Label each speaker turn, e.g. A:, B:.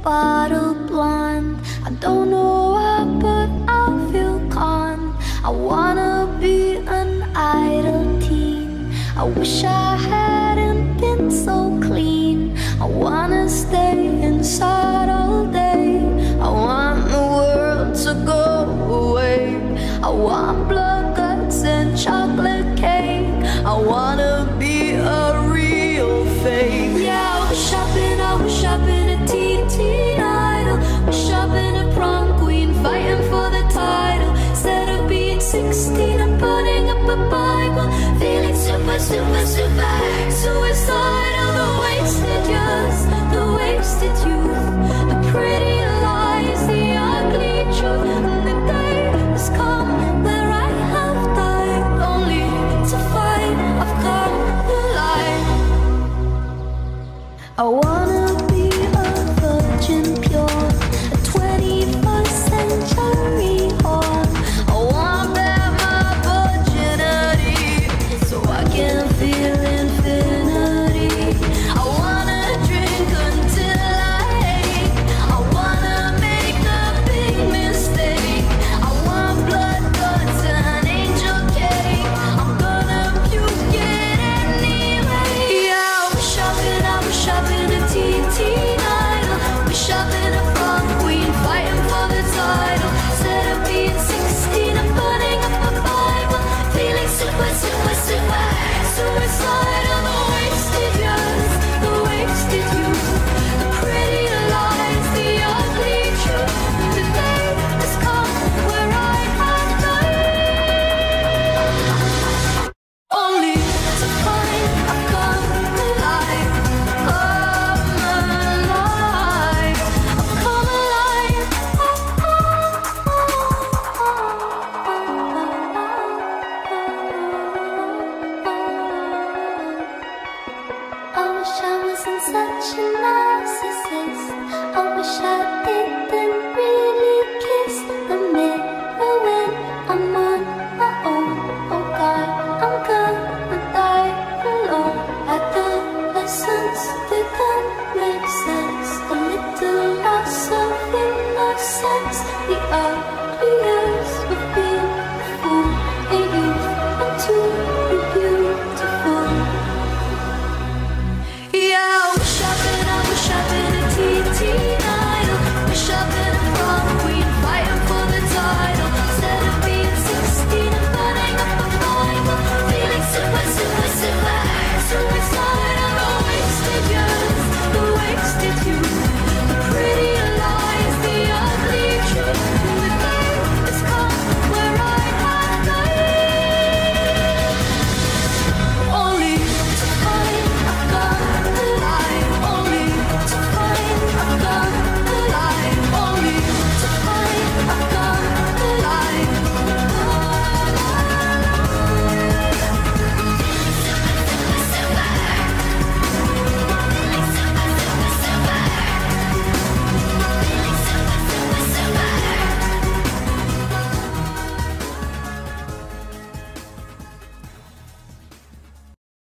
A: bottle blonde. I don't know why, but I feel calm. I wanna be an idle teen. I wish I hadn't been so clean. I wanna stay inside all day. I want the world to go away. I want blood, guts, and chocolate cake. I wanna be a real fake. Yeah, I wish I've been a teen idol. Wish I've been a prom queen fighting for the title. Instead of being 16 and putting up a Bible, feeling super suicidal.